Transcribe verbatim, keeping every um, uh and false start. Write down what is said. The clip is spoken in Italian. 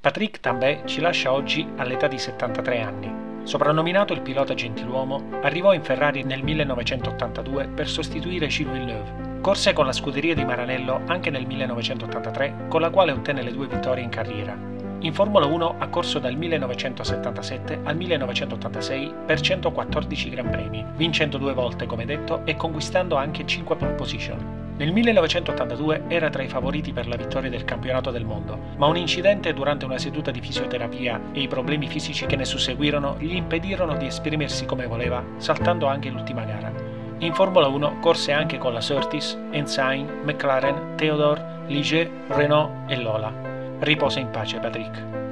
Patrick Tambay ci lascia oggi all'età di settantatré anni. Soprannominato il pilota gentiluomo, arrivò in Ferrari nel millenovecentottantadue per sostituire Gilles Villeneuve. Corse con la scuderia di Maranello anche nel millenovecentottantatré, con la quale ottenne le due vittorie in carriera. In Formula uno ha corso dal millenovecentosettantasette al millenovecentottantasei per centoquattordici Gran Premi, vincendo due volte come detto e conquistando anche cinque pole position. Nel millenovecentottantadue era tra i favoriti per la vittoria del campionato del mondo, ma un incidente durante una seduta di fisioterapia e i problemi fisici che ne susseguirono gli impedirono di esprimersi come voleva, saltando anche l'ultima gara. In Formula uno corse anche con la Surtees, Ensign, McLaren, Theodore, Ligier, Renault e Lola. Riposa in pace, Patrick.